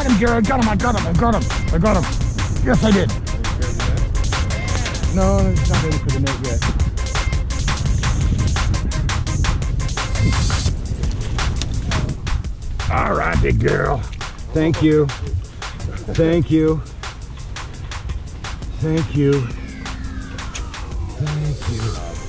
got him, Gary. I got him. I got him. I got him. I got him. Yes, I did. No, it's not ready for the net yet. All right, big girl. Thank you. Thank you. Thank you. Thank you.